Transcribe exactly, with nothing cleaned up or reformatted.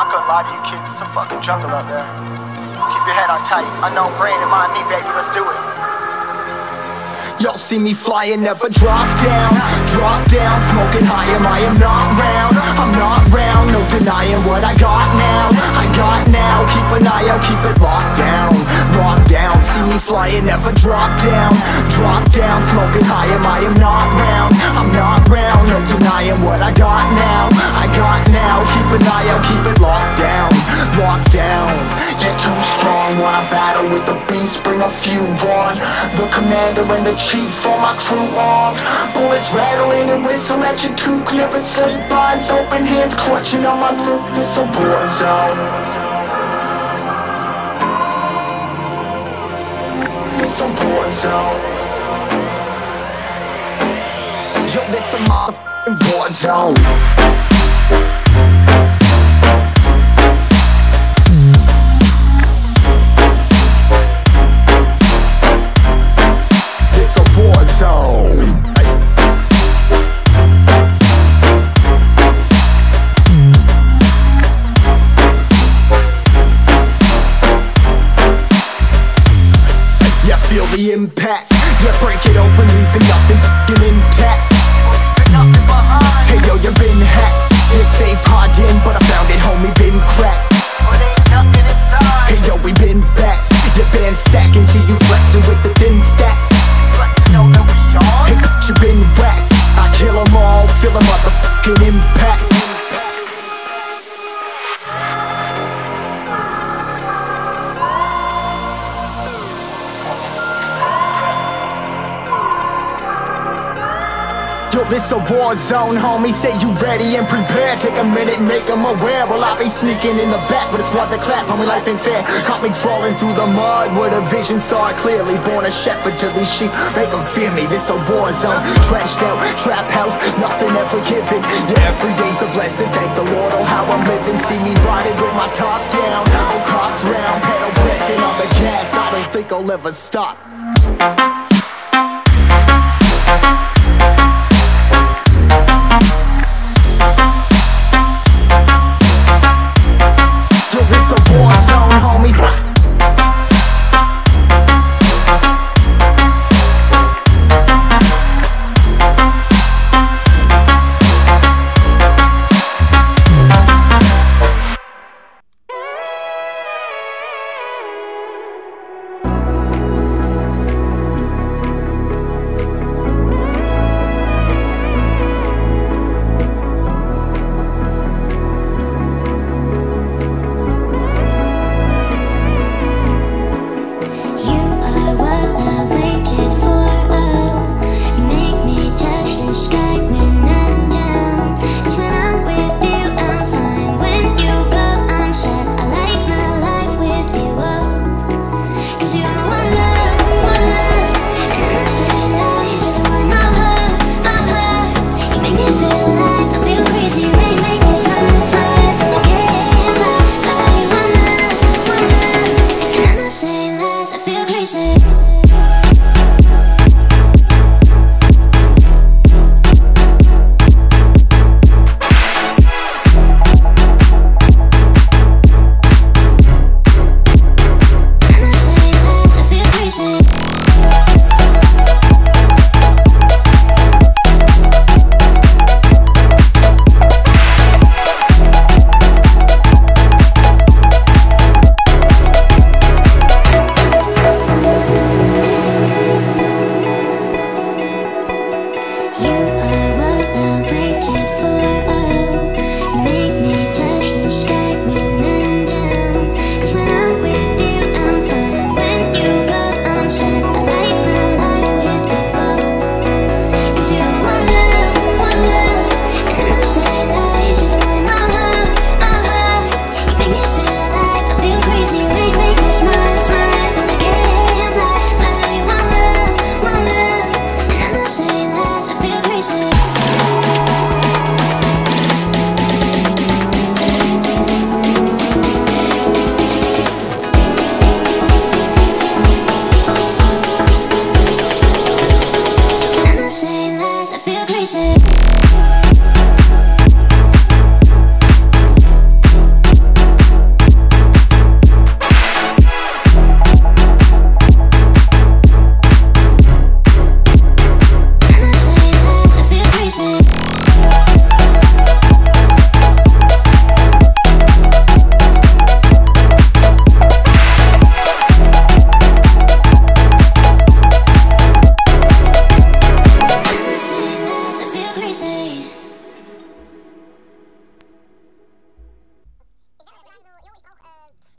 I couldn't lie to you kids, it's a fucking jungle out there. Keep your head on tight, unknown brain and mind me, baby, let's do it. Y'all see me flying, never drop down. Drop down, smoking high, am I am not round. I'm not round, no denying what I got now. I got now, keep an eye out, keep it locked down. Locked down, see me flying, never drop down. Drop down, smoking high, am I am not round. I'm not round, no denying what I got now. I got now, keep an eye out, keep it locked down. Locked down, you're too strong. Wanna battle with the beast, bring a few on. The commander and the chief for my crew on. Bullets rattling and whistle at your toque. Never sleep, eyes open, hands clutching on my loot. This a war zone. This a war zone. Yo, this a motherfucking war zone. Feel the impact, yeah, break it open, leaving nothing f***ing intact. Hey yo, you been hacked, you're safe, hard in, but I found it, homie, been cracked. Hey yo, we been back, your band stacking, see you flexing with the thin stack. Hey bitch, you been whacked, I kill them all, feel a motherfucking impact. Yo, this a war zone, homie, say you ready and prepared. Take a minute, make them aware. Well, I be sneaking in the back, but it's what the clap, homie, life ain't fair. Caught me crawling through the mud with a vision, saw it clearly. Born a shepherd to these sheep, make them fear me. This a war zone, trashed out, trap house, nothing ever given. Yeah, every day's a blessing, thank the Lord, oh how I'm living. See me riding with my top down, oh cops round, pedal pressing on the gas. I don't think I'll ever stop.